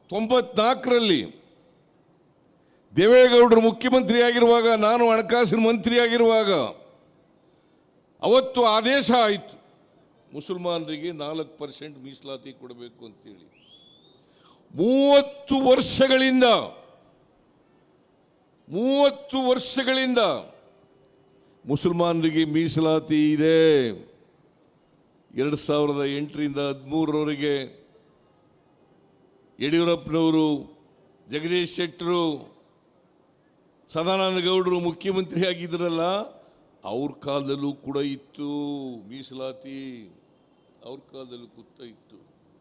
94ರಲ್ಲಿ ದೇವೇಗೌಡರು ಮುಖ್ಯಮಂತ್ರಿಯಾಗಿರುವಾಗ, ನಾನು ಹಣಕಾಸಿನ ಮಂತ್ರಿಯಾಗಿರುವಾಗ ಅವತ್ತು ಆದೇಶ ಆಯಿತು, ಮುಸಲ್ಮಾನರಿಗೆ 4% ಮೀಸಲಾತಿ ಕೊಡಬೇಕು ಅಂತೇಳಿ. 30 ವರ್ಷಗಳಿಂದ ಮುಸಲ್ಮಾನರಿಗೆ ಮೀಸಲಾತಿ ಇದೆ. 2008ರಿಂದ 13ರವರೆಗೆ ಯಡಿಯೂರಪ್ಪನವರು, ಜಗದೀಶ್ ಶೆಟ್ಟರು, ಸದಾನಂದ ಗೌಡರು ಮುಖ್ಯಮಂತ್ರಿ ಆಗಿದ್ರಲ್ಲ, ಅವ್ರ ಕಾಲದಲ್ಲೂ ಕೂಡ ಇತ್ತು ಮೀಸಲಾತಿ. ಅವ್ರ ಕಾಲದಲ್ಲೂ ಕೂತ ಇತ್ತು.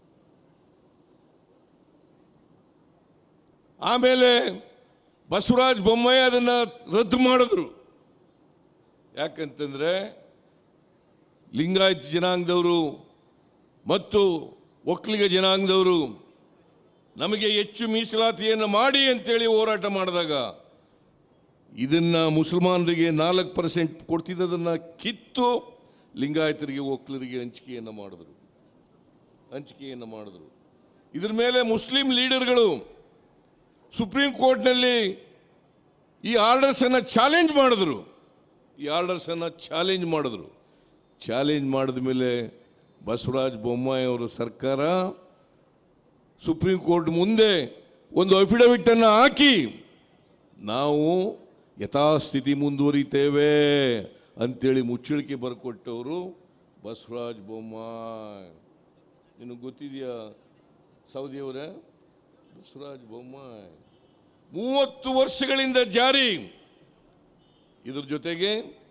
ಆಮೇಲೆ ಬಸವರಾಜ ಬೊಮ್ಮಾಯಿ ಅದನ್ನು ರದ್ದು ಮಾಡಿದ್ರು. ಯಾಕಂತಂದ್ರೆ ಲಿಂಗಾಯತ ಜನಾಂಗದವರು ಮತ್ತು ಒಕ್ಕಲಿಗ ಜನಾಂಗದವರು ನಮಗೆ ಹೆಚ್ಚು ಮೀಸಲಾತಿಯನ್ನು ಮಾಡಿ ಅಂತೇಳಿ ಹೋರಾಟ ಮಾಡಿದಾಗ ಇದನ್ನು ಮುಸಲ್ಮಾನರಿಗೆ 4% ಕೊಡ್ತಿದ್ದದನ್ನು ಕಿತ್ತು ಲಿಂಗಾಯತರಿಗೆ ಒಕ್ಕಲರಿಗೆ ಹಂಚಿಕೆಯನ್ನು ಮಾಡಿದ್ರು. ಇದ್ರ ಮೇಲೆ ಮುಸ್ಲಿಂ ಲೀಡರ್ಗಳು ಸುಪ್ರೀಂ ಕೋರ್ಟ್ನಲ್ಲಿ ಈ ಆರ್ಡರ್ಸನ್ನು ಚಾಲೆಂಜ್ ಮಾಡಿದ್ರು. ಚಾಲೆಂಜ್ ಮಾಡಿದ ಮೇಲೆ ಬಸವರಾಜ ಬೊಮ್ಮಾಯಿ ಅವರ ಸರ್ಕಾರ ಸುಪ್ರೀಂ ಕೋರ್ಟ್ ಮುಂದೆ ಒಂದು ಅಫಿಡವಿಟನ್ನು ಹಾಕಿ ನಾವು ಯಥಾಸ್ಥಿತಿ ಮುಂದುವರಿತೇವೆ ಅಂತೇಳಿ ಮುಚ್ಚಳಿಕೆ ಬರ್ಕೊಟ್ಟವರು ಬಸವರಾಜ ಬೊಮ್ಮಾಯಿ. ನಿನಗೆ ಗೊತ್ತಿದೆಯಾ ಸೌದಿಯವರೇ? ಬಸವರಾಜ ಬೊಮ್ಮಾಯಿ 30 ವರ್ಷಗಳಿಂದ ಜಾರಿ. ಇದ್ರ ಜೊತೆಗೆ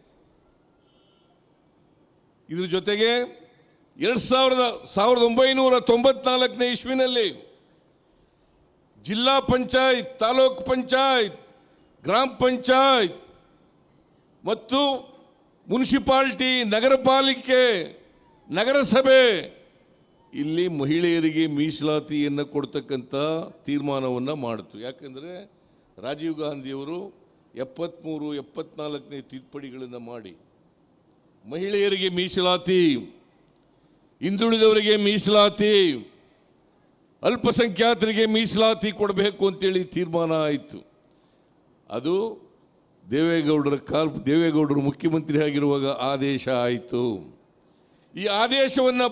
1994ನೇ ಇಸ್ವಿನಲ್ಲಿ ಜಿಲ್ಲಾ ಪಂಚಾಯತ್, ತಾಲೂಕು ಪಂಚಾಯತ್, ಗ್ರಾಮ ಪಂಚಾಯತ್ ಮತ್ತು ಮುನ್ಸಿಪಾಲಿಟಿ, ನಗರ ಪಾಲಿಕೆ, ನಗರಸಭೆ ಇಲ್ಲಿ ಮಹಿಳೆಯರಿಗೆ ಮೀಸಲಾತಿಯನ್ನು ಕೊಡ್ತಕ್ಕಂಥ ತೀರ್ಮಾನವನ್ನು ಮಾಡಿತು. ಯಾಕಂದರೆ ರಾಜೀವ್ ಗಾಂಧಿಯವರು 73, 74ನೇ ತಿದ್ದುಪಡಿಗಳನ್ನು ಮಾಡಿ ಮಹಿಳೆಯರಿಗೆ ಮೀಸಲಾತಿ, ಹಿಂದುಳಿದವರಿಗೆ ಮೀಸಲಾತಿ, ಅಲ್ಪಸಂಖ್ಯಾತರಿಗೆ ಮೀಸಲಾತಿ ಕೊಡಬೇಕು ಅಂತೇಳಿ ತೀರ್ಮಾನ ಆಯಿತು. ಅದು ದೇವೇಗೌಡರು ಮುಖ್ಯಮಂತ್ರಿ ಆಗಿರುವಾಗ ಆದೇಶ ಆಯಿತು. ಈ ಆದೇಶವನ್ನು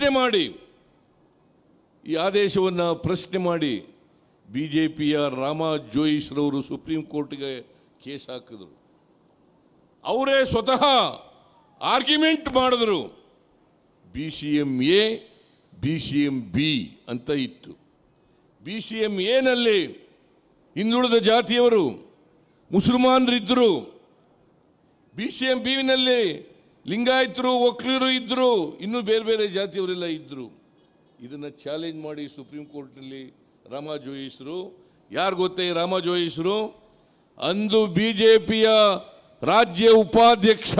ಪ್ರಶ್ನೆ ಮಾಡಿ BJPಯ ರಾಮಾ ಜೋಯಿಸ್ರವರು ಸುಪ್ರೀಂ ಕೋರ್ಟ್ಗೆ ಕೇಸ್ ಹಾಕಿದ್ರು. ಅವರೇ ಸ್ವತಃ ಆರ್ಗ್ಯುಮೆಂಟ್ ಮಾಡಿದ್ರು. BCMA, BCMB ಅಂತ ಇತ್ತು. BCMAನಲ್ಲಿ ಹಿಂದುಳಿದ ಜಾತಿಯವರು, ಮುಸಲ್ಮಾನರಿದ್ದರು. BCMBನಲ್ಲಿ ಲಿಂಗಾಯತರು, ಒಕ್ಕಲಿಗರು ಇದ್ದರು, ಇನ್ನೂ ಬೇರೆ ಬೇರೆ ಜಾತಿಯವರೆಲ್ಲ ಇದ್ದರು. ಇದನ್ನು ಚಾಲೆಂಜ್ ಮಾಡಿ ಸುಪ್ರೀಂ ಕೋರ್ಟ್ನಲ್ಲಿ ರಾಮಾ ಜೋಯಿಸ್ರು, ಯಾರು ಗೊತ್ತೇ ರಾಮಾ ಜೋಯಿಸ್ರು? ಅಂದು BJPಯ ರಾಜ್ಯ ಉಪಾಧ್ಯಕ್ಷ,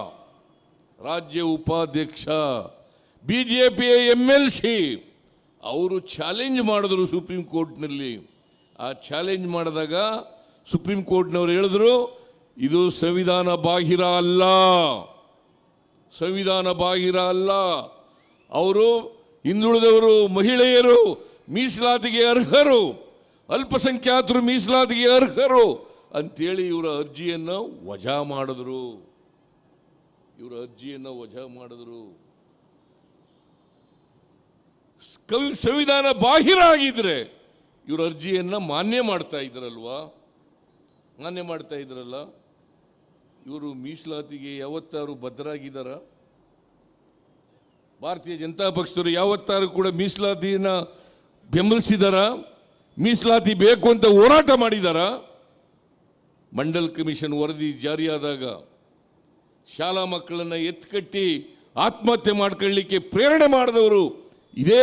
BJPಯ MLC. ಅವರು ಚಾಲೆಂಜ್ ಮಾಡಿದ್ರು ಸುಪ್ರೀಂ ಕೋರ್ಟ್ನಲ್ಲಿ. ಆ ಚಾಲೆಂಜ್ ಮಾಡಿದಾಗ ಸುಪ್ರೀಂ ಕೋರ್ಟ್ನವರು ಹೇಳಿದ್ರು, ಇದು ಸಂವಿಧಾನ ಬಾಹಿರ ಅಲ್ಲ. ಅವರು ಹಿಂದುಳಿದವರು, ಮಹಿಳೆಯರು ಮೀಸಲಾತಿಗೆ ಅರ್ಹರು, ಅಲ್ಪಸಂಖ್ಯಾತರು ಮೀಸಲಾತಿಗೆ ಅರ್ಹರು ಅಂತೇಳಿ ಇವರ ಅರ್ಜಿಯನ್ನು ವಜಾ ಮಾಡಿದ್ರು. ಸಂವಿಧಾನ ಬಾಹಿರ ಆಗಿದ್ರೆ ಇವರ ಅರ್ಜಿಯನ್ನು ಮಾನ್ಯ ಮಾಡ್ತಾ ಇದ್ರಲ್ಲ. ಇವರು ಮೀಸಲಾತಿಗೆ ಯಾವತ್ತಾರು ಬದ್ಧರಾಗಿದ್ದಾರ? ಭಾರತೀಯ ಜನತಾ ಪಕ್ಷದವರು ಯಾವತ್ತಾರು ಕೂಡ ಮೀಸಲಾತಿಯನ್ನು ಬೆಂಬಲಿಸಿದಾರ? ಮೀಸಲಾತಿ ಬೇಕು ಅಂತ ಹೋರಾಟ ಮಾಡಿದಾರ? ಮಂಡಲ್ ಕಮಿಷನ್ ವರದಿ ಜಾರಿಯಾದಾಗ ಶಾಲಾ ಮಕ್ಕಳನ್ನು ಎತ್ಕಟ್ಟಿ ಆತ್ಮಹತ್ಯೆ ಮಾಡ್ಕೊಳ್ಳಿಕ್ಕೆ ಪ್ರೇರಣೆ ಮಾಡಿದವರು ಇದೇ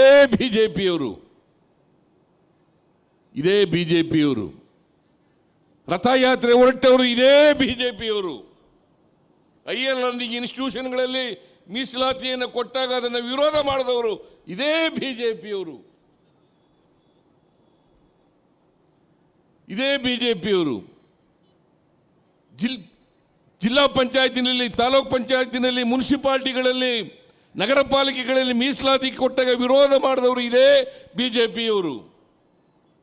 ಬಿಜೆಪಿಯವರು. ರಥಯಾತ್ರೆ ಹೊರಟವರು ಇದೇ ಬಿಜೆಪಿಯವರು. ಹೈಯರ್ ಲರ್ನಿಂಗ್ ಇನ್ಸ್ಟಿಟ್ಯೂಷನ್ಗಳಲ್ಲಿ ಮೀಸಲಾತಿಯನ್ನು ಕೊಟ್ಟಾಗ ಅದನ್ನು ವಿರೋಧ ಮಾಡಿದವರು ಇದೇ ಬಿಜೆಪಿಯವರು. ಜಿಲ್ಲಾ ಪಂಚಾಯತಿನಲ್ಲಿ, ತಾಲೂಕು ಪಂಚಾಯತಿನಲ್ಲಿ, ಮುನ್ಸಿಪಾಲಿಟಿಗಳಲ್ಲಿ, ನಗರ ಪಾಲಿಕೆಗಳಲ್ಲಿ ಮೀಸಲಾತಿ ಕೊಟ್ಟಾಗ ವಿರೋಧ ಮಾಡಿದವರು ಇದೇ ಬಿಜೆಪಿಯವರು.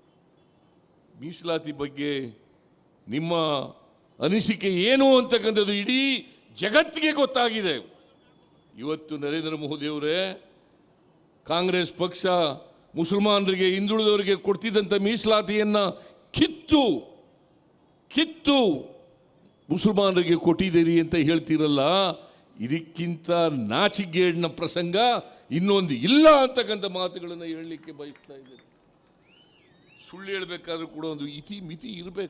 ಮೀಸಲಾತಿ ಬಗ್ಗೆ ನಿಮ್ಮ ಅನಿಸಿಕೆ ಏನು ಅಂತಕ್ಕಂಥದ್ದು ಇಡೀ ಜಗತ್ತಿಗೆ ಗೊತ್ತಾಗಿದೆ. ಇವತ್ತು ನರೇಂದ್ರ ಮೋದಿ ಅವರೇ, ಕಾಂಗ್ರೆಸ್ ಪಕ್ಷ ಮುಸಲ್ಮಾನರಿಗೆ, ಹಿಂದುಳಿದವರಿಗೆ ಕೊಡ್ತಿದ್ದಂಥ ಮೀಸಲಾತಿಯನ್ನು ಕಿತ್ತು ಮುಸಲ್ಮಾನರಿಗೆ ಕೊಟ್ಟಿದ್ದೀರಿ ಅಂತ ಹೇಳ್ತೀರಲ್ಲ, ಇದಕ್ಕಿಂತ ನಾಚಿಗೇಡಿನ ಪ್ರಸಂಗ ಇನ್ನೊಂದು ಇಲ್ಲ ಅಂತಕ್ಕಂಥ ಮಾತುಗಳನ್ನು ಹೇಳಲಿಕ್ಕೆ ಬಯಸ್ತಾ ಇದ್ದೇನೆ. ಸುಳ್ಳು ಹೇಳಬೇಕಾದ್ರೂ ಕೂಡ ಒಂದು ಇತಿಮಿತಿ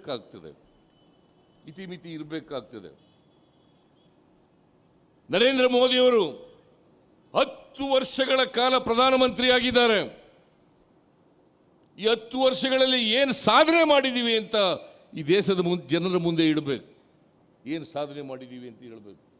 ಇರಬೇಕಾಗ್ತದೆ. ನರೇಂದ್ರ ಮೋದಿಯವರು 10 ವರ್ಷಗಳ ಕಾಲ ಪ್ರಧಾನಮಂತ್ರಿ ಆಗಿದ್ದಾರೆ. ಈ 10 ವರ್ಷಗಳಲ್ಲಿ ಏನು ಸಾಧನೆ ಮಾಡಿದ್ದೀವಿ ಅಂತ ಈ ದೇಶದ ಜನರ ಮುಂದೆ ಇಡಬೇಕು. ಏನು ಸಾಧನೆ ಮಾಡಿದ್ದೀವಿ ಅಂತ ಹೇಳಬೇಕು.